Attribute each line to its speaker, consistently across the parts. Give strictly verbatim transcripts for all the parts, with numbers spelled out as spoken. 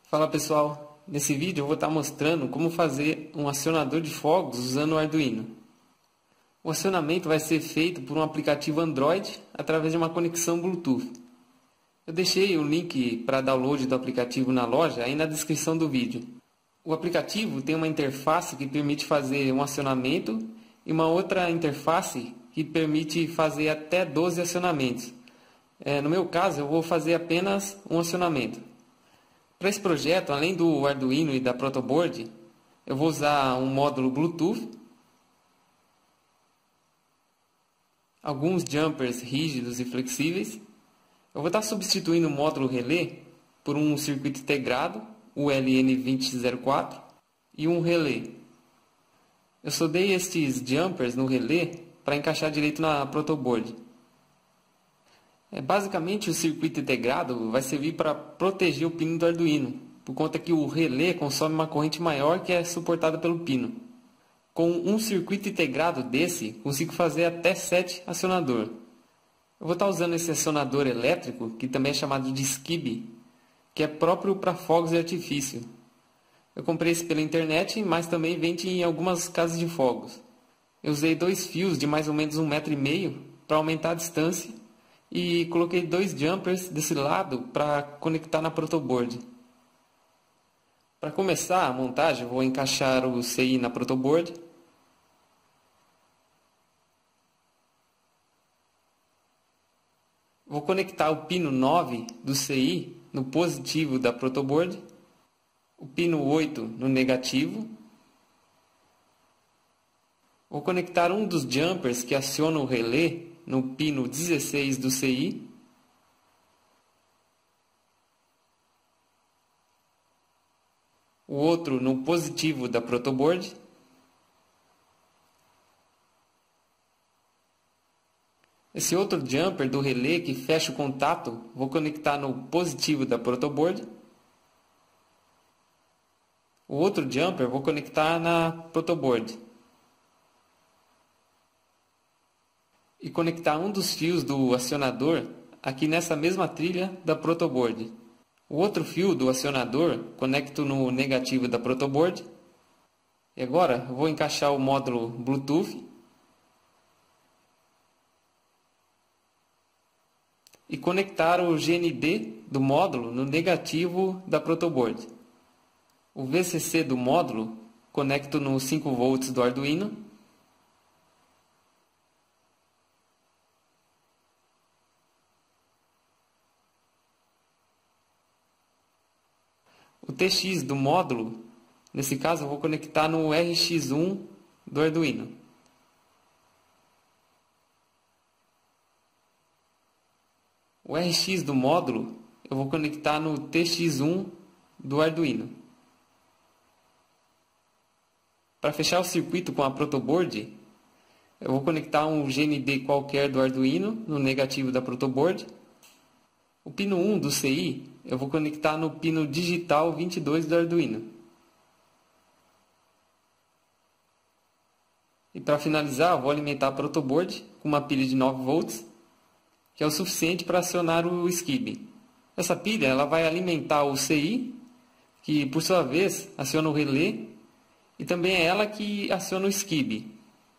Speaker 1: Fala pessoal, nesse vídeo eu vou estar mostrando como fazer um acionador de fogos usando o Arduino. O acionamento vai ser feito por um aplicativo Android através de uma conexão Bluetooth. Eu deixei o link para download do aplicativo na loja aí na descrição do vídeo. O aplicativo tem uma interface que permite fazer um acionamento e uma outra interface que permite fazer até doze acionamentos. É, no meu caso eu vou fazer apenas um acionamento. Para esse projeto, além do Arduino e da protoboard, eu vou usar um módulo Bluetooth, alguns jumpers rígidos e flexíveis. Eu vou estar substituindo o módulo relé por um circuito integrado, o L N vinte zero quatro, e um relé. Eu soldei estes jumpers no relé para encaixar direito na protoboard. É, basicamente, o circuito integrado vai servir para proteger o pino do Arduino, por conta que o relé consome uma corrente maior que é suportada pelo pino. Com um circuito integrado desse, consigo fazer até sete acionadores. Eu vou estar usando esse acionador elétrico, que também é chamado de skib, que é próprio para fogos de artifício. Eu comprei esse pela internet, mas também vende em algumas casas de fogos. Eu usei dois fios de mais ou menos um metro e meio para aumentar a distância e coloquei dois jumpers desse lado para conectar na protoboard. Para começar a montagem, eu vou encaixar o C I na protoboard. Vou conectar o pino nove do C I no positivo da protoboard, o pino oito no negativo. Vou conectar um dos jumpers que aciona o relé no pino dezesseis do C I. O outro no positivo da protoboard. Esse outro jumper do relé que fecha o contato, vou conectar no positivo da protoboard. O outro jumper vou conectar na protoboard. E conectar um dos fios do acionador aqui nessa mesma trilha da protoboard. O outro fio do acionador conecto no negativo da protoboard. E agora eu vou encaixar o módulo Bluetooth e conectar o G N D do módulo no negativo da protoboard. O V C C do módulo conecto no cinco volts do Arduino. O T X do módulo, nesse caso eu vou conectar no R X um do Arduino. O R X do módulo eu vou conectar no T X um do Arduino. Para fechar o circuito com a protoboard, eu vou conectar um G N D qualquer do Arduino no negativo da protoboard. O pino um do C I eu vou conectar no pino digital vinte e dois do Arduino. E para finalizar, eu vou alimentar a protoboard com uma pilha de nove volts, que é o suficiente para acionar o skib. Essa pilha ela vai alimentar o C I, que por sua vez aciona o relé, e também é ela que aciona o skib.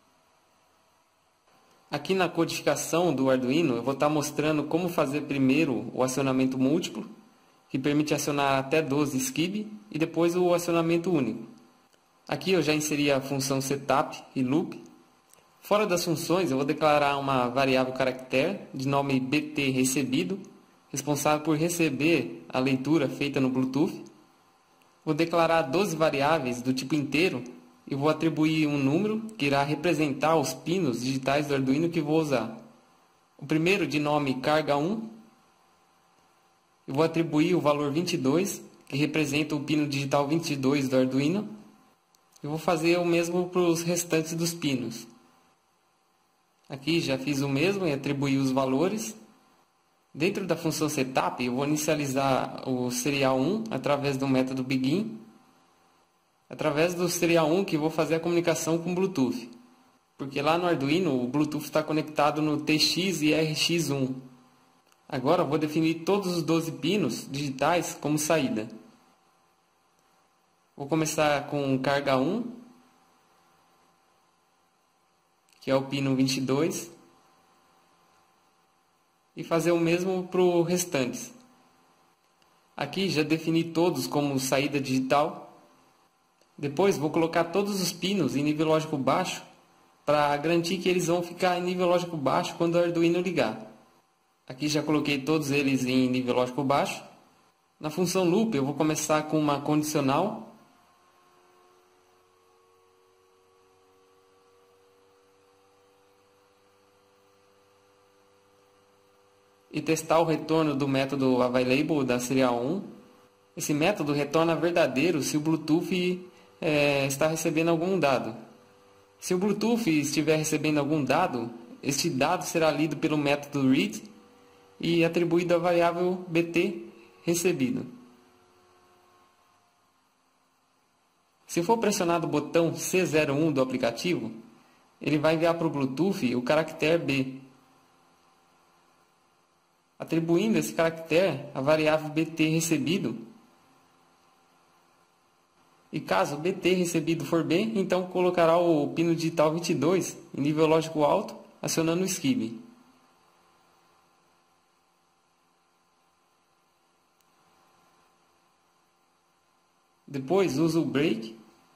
Speaker 1: Aqui na codificação do Arduino eu vou estar mostrando como fazer primeiro o acionamento múltiplo, que permite acionar até doze skib, e depois o acionamento único. Aqui eu já inseri a função setup e loop. Fora das funções eu vou declarar uma variável caractere de nome bt recebido, responsável por receber a leitura feita no Bluetooth. Vou declarar doze variáveis do tipo inteiro e vou atribuir um número que irá representar os pinos digitais do Arduino que vou usar. O primeiro de nome carga um. Eu vou atribuir o valor vinte e dois, que representa o pino digital vinte e dois do Arduino. Eu vou fazer o mesmo para os restantes dos pinos. Aqui já fiz o mesmo e atribuí os valores. Dentro da função setup eu vou inicializar o serial um através do método begin. Através do serial um que vou fazer a comunicação com o Bluetooth. Porque lá no Arduino o Bluetooth está conectado no T X e R X um. Agora eu vou definir todos os doze pinos digitais como saída. Vou começar com carga um, que é o pino vinte e dois, e fazer o mesmo para os restantes. Aqui já defini todos como saída digital. Depois vou colocar todos os pinos em nível lógico baixo, para garantir que eles vão ficar em nível lógico baixo quando o Arduino ligar. Aqui já coloquei todos eles em nível lógico baixo. Na função loop eu vou começar com uma condicional. E testar o retorno do método available da serial um. Esse método retorna verdadeiro se o Bluetooth é, está recebendo algum dado. Se o Bluetooth estiver recebendo algum dado, este dado será lido pelo método read e atribuído à variável B T recebido. Se for pressionado o botão C zero um do aplicativo, ele vai enviar para o Bluetooth o caractere B, atribuindo esse caractere à variável B T recebido. E caso B T recebido for B, então colocará o pino digital vinte e dois em nível lógico alto, acionando o skip. Depois usa o break.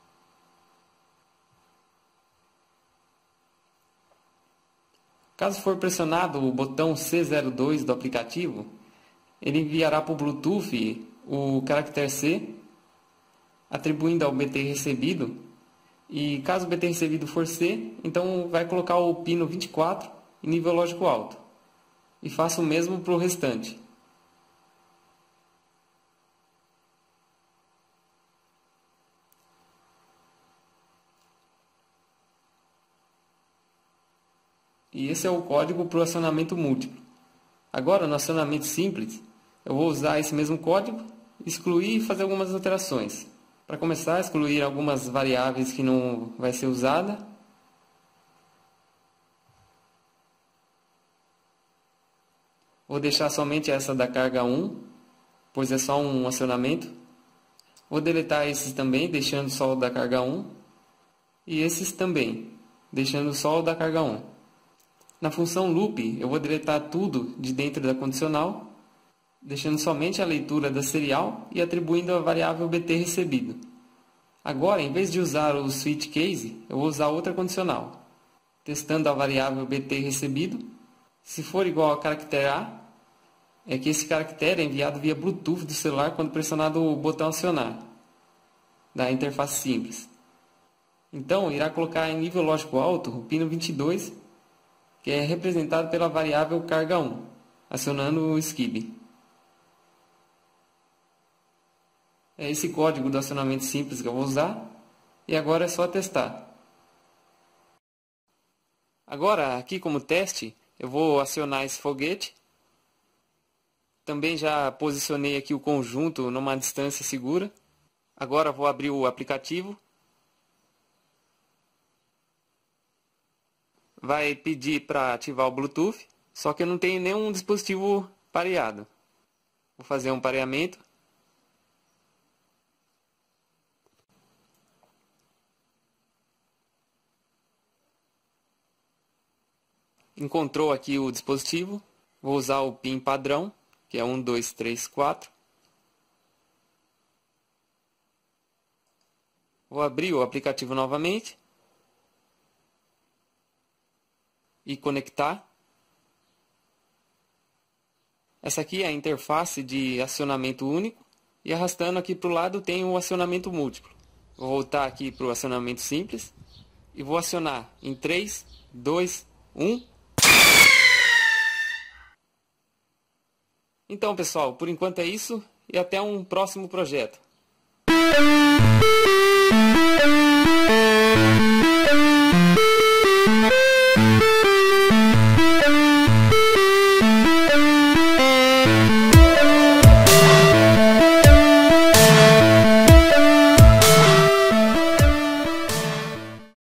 Speaker 1: Caso for pressionado o botão C zero dois do aplicativo, ele enviará para o Bluetooth o caractere C, atribuindo ao B T recebido. E caso o B T recebido for C, então vai colocar o pino vinte e quatro em nível lógico alto. E faça o mesmo para o restante. E esse é o código para o acionamento múltiplo. Agora, no acionamento simples, eu vou usar esse mesmo código, excluir e fazer algumas alterações. Para começar, excluir algumas variáveis que não vai ser usada. Vou deixar somente essa da carga um, pois é só um acionamento. Vou deletar esses também, deixando só o da carga um. E esses também, deixando só o da carga um. Na função loop, eu vou deletar tudo de dentro da condicional, deixando somente a leitura da serial e atribuindo a variável B T recebido. Agora, em vez de usar o switch case, eu vou usar outra condicional, testando a variável B T recebido. Se for igual a caractere A, é que esse caractere é enviado via Bluetooth do celular quando pressionado o botão acionar, da interface simples. Então, irá colocar em nível lógico alto o pino vinte e dois, que é representado pela variável carga um, acionando o skip. É esse código do acionamento simples que eu vou usar, e agora é só testar. Agora, aqui como teste, eu vou acionar esse foguete. Também já posicionei aqui o conjunto numa distância segura. Agora vou abrir o aplicativo. Vai pedir para ativar o Bluetooth, só que eu não tenho nenhum dispositivo pareado. Vou fazer um pareamento. Encontrou aqui o dispositivo. Vou usar o pin padrão, que é um, dois, três, quatro. Vou abrir o aplicativo novamente. E conectar. Essa aqui é a interface de acionamento único. E arrastando aqui para o lado tem o acionamento múltiplo. Vou voltar aqui para o acionamento simples. E vou acionar em três, dois, um. Então, pessoal, por enquanto é isso. E até um próximo projeto.